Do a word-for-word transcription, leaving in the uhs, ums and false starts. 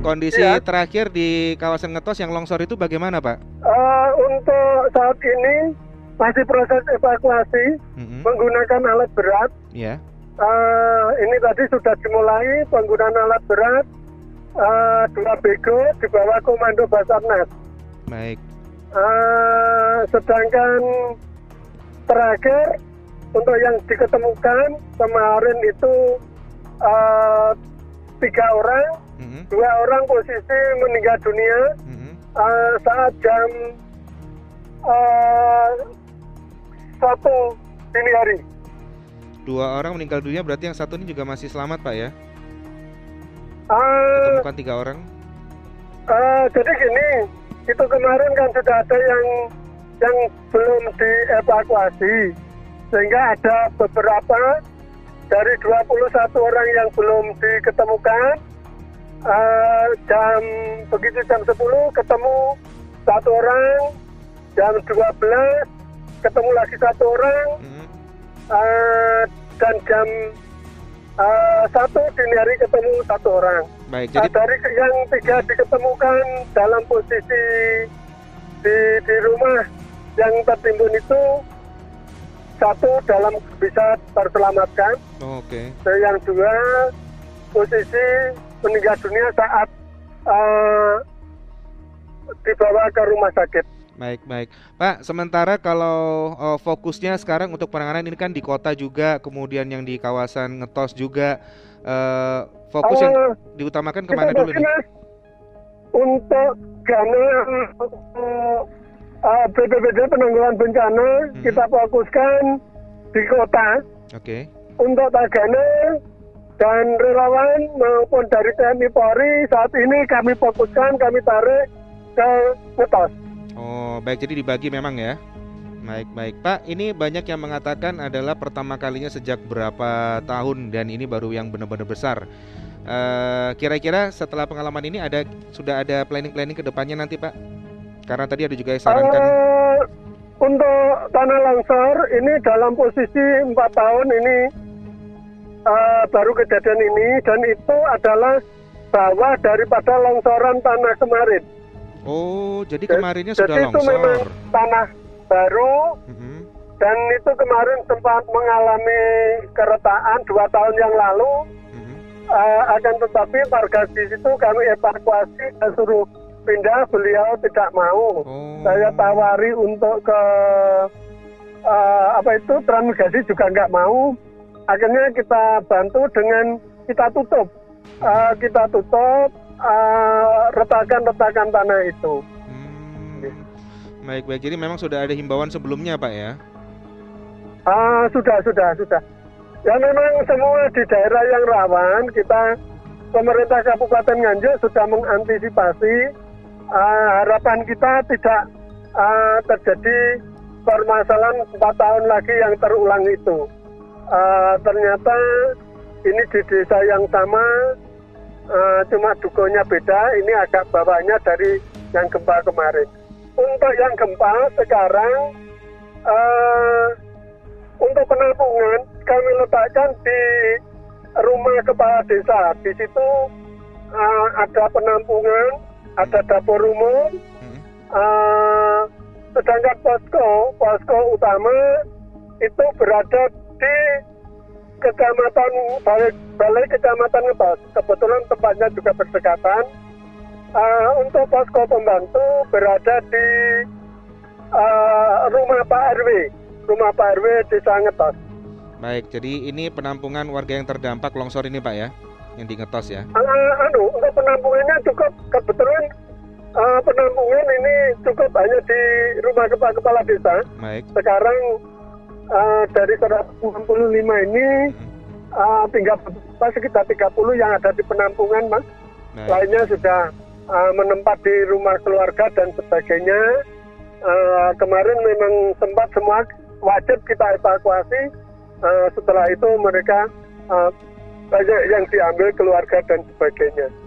kondisi Ya, terakhir di kawasan Ngetos yang longsor itu bagaimana, Pak? uh, untuk saat ini masih proses evakuasi Mm-mm. menggunakan alat berat. Ya, Uh, ini tadi sudah dimulai penggunaan alat berat, uh, dua bego di bawah komando Basarnas. baik. Uh, sedangkan terakhir untuk yang diketemukan kemarin itu uh, tiga orang, Mm-mm. dua orang posisi meninggal dunia Mm-mm. uh, saat jam uh, satu dini hari. Dua orang meninggal dunia, berarti yang satu ini juga masih selamat, Pak ya? Uh, Ditemukan tiga orang. uh, jadi gini, itu kemarin kan sudah ada yang yang belum dievakuasi, sehingga ada beberapa dari dua puluh satu orang yang belum diketemukan. Uh, jam begitu jam sepuluh ketemu satu orang, jam dua belas ketemu lagi satu orang, Mm-mm. uh, dan jam uh, satu dini hari ketemu satu orang. Baik, Uh, jadi dari yang tiga diketemukan dalam posisi di di rumah yang tertimbun itu, satu dalam bisa terselamatkan, oh, oke. dan yang dua posisi meninggal dunia saat uh, dibawa ke rumah sakit. Baik, baik. Pak, sementara kalau uh, fokusnya sekarang untuk penanganan ini kan di kota juga, kemudian yang di kawasan Ngetos juga, uh, fokus yang Uh, diutamakan kita kemana dulu bagi, nih? Mas, untuk dana uh, uh, B P B D penanggulangan bencana, Hmm. kita fokuskan di kota. Oke. Untuk Tagana dan relawan maupun dari T N I Polri saat ini kami fokuskan, kami tarik ke Ngetos. Oh, baik, jadi dibagi memang ya. Baik, baik. Pak, ini banyak yang mengatakan adalah pertama kalinya sejak berapa tahun dan ini baru yang benar-benar besar. Eh, kira-kira setelah pengalaman ini ada sudah ada planning-planning ke depannya nanti, Pak? Karena tadi ada juga yang sarankan. Uh, untuk tanah longsor ini dalam posisi empat tahun ini uh, baru kejadian ini, dan itu adalah bawah daripada longsoran tanah kemarin. Oh, jadi Ja- kemarinnya sudah Jadi itu memang longsor. tanah baru, Mhm. dan itu kemarin sempat mengalami keretakan dua tahun yang lalu. Mhm. Uh, akan tetapi warga di situ kami evakuasi dan suruh pindah, beliau tidak mau. Oh. Saya tawari untuk ke uh, apa itu transmigrasi juga nggak mau. Akhirnya kita bantu dengan kita tutup, uh, kita tutup uh, retakan-retakan tanah itu. Hmm. Baik, baik. Jadi memang sudah ada himbauan sebelumnya, Pak ya? Ah, sudah, sudah, sudah. Ya memang semua di daerah yang rawan, kita pemerintah Kabupaten Nganjuk sudah mengantisipasi. Uh, harapan kita tidak uh, terjadi permasalahan empat tahun lagi yang terulang itu. Uh, ternyata ini di desa yang sama, uh, cuma dukonya beda. Ini agak bawahnya dari yang gempa kemarin. Untuk yang gempa sekarang, uh, untuk penampungan kami letakkan di rumah kepala desa. Di situ uh, ada penampungan, ada dapur umum, Mhm. uh, sedangkan posko posko utama itu berada di kecamatan balai, balai kecamatan Ngetos. Kebetulan tempatnya juga berdekatan. Uh, untuk posko pembantu berada di uh, rumah Pak R W, rumah Pak R W Desa Ngetos. Baik, jadi ini penampungan warga yang terdampak longsor ini, Pak ya, yang di Ngetos ya. Uh, anu, untuk penampungannya cukup, kebetulan uh, penampungan ini cukup hanya di rumah kepala, kepala desa. Baik. Sekarang uh, dari seratus enam puluh lima ini Mhm. uh, tinggal sekitar tiga puluh yang ada di penampungan, Mas. Baik. Lainnya sudah uh, menempat di rumah keluarga dan sebagainya. Uh, kemarin memang sempat semua wajib kita evakuasi. Uh, setelah itu mereka uh, banyak yang diambil keluarga dan sebagainya.